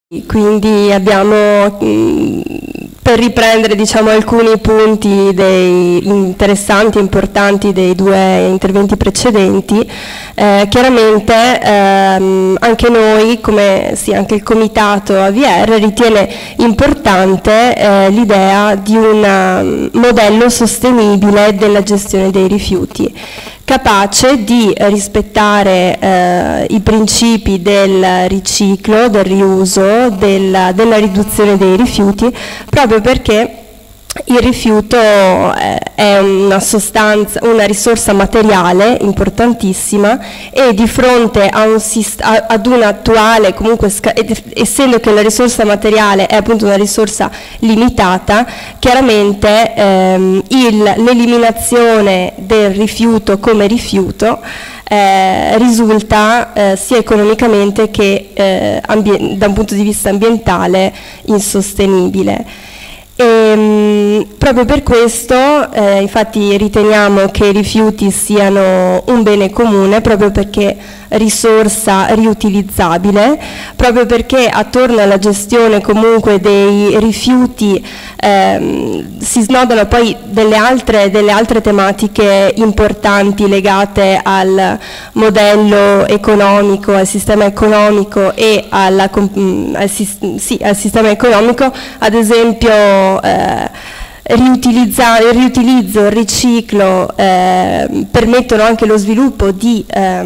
Quindi abbiamo, per riprendere diciamo, alcuni punti interessanti e importanti dei due interventi precedenti, chiaramente anche noi, come sì, anche il comitato AVR, ritiene importante l'idea di un modello sostenibile della gestione dei rifiuti, capace di rispettare i principi del riciclo, del riuso, della riduzione dei rifiuti, proprio perché il rifiuto è una sostanza, una risorsa materiale importantissima e di fronte ad un attuale, comunque essendo che la risorsa materiale è appunto una risorsa limitata, chiaramente l'eliminazione del rifiuto come rifiuto risulta sia economicamente che da un punto di vista ambientale insostenibile. Proprio per questo infatti riteniamo che i rifiuti siano un bene comune, proprio perché risorsa riutilizzabile, proprio perché attorno alla gestione comunque dei rifiuti si snodano poi delle altre tematiche importanti legate al modello economico, al sistema economico e al sistema economico, ad esempio il riutilizzo, il riciclo permettono anche lo sviluppo di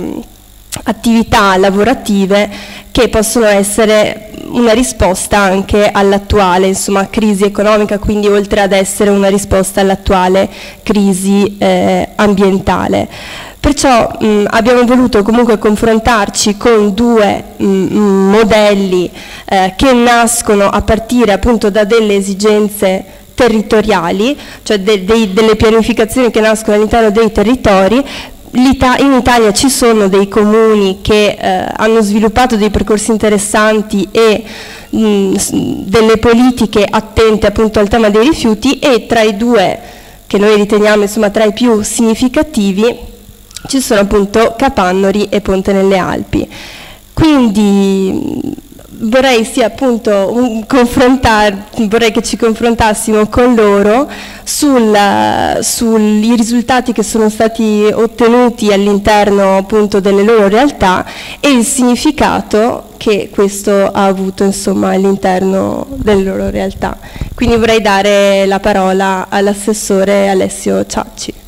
attività lavorative che possono essere una risposta anche all'attuale crisi economica, quindi oltre ad essere una risposta all'attuale crisi ambientale. Perciò abbiamo voluto comunque confrontarci con due modelli che nascono a partire appunto da delle esigenze territoriali, cioè delle pianificazioni che nascono all'interno dei territori. In Italia ci sono dei comuni che hanno sviluppato dei percorsi interessanti e delle politiche attente appunto al tema dei rifiuti, e tra i due che noi riteniamo tra i più significativi ci sono appunto Capannori e Ponte nelle Alpi. Quindi vorrei vorrei che ci confrontassimo con loro sui risultati che sono stati ottenuti all'interno appunto delle loro realtà e il significato che questo ha avuto all'interno delle loro realtà. Quindi vorrei dare la parola all'assessore Alessio Ciacci.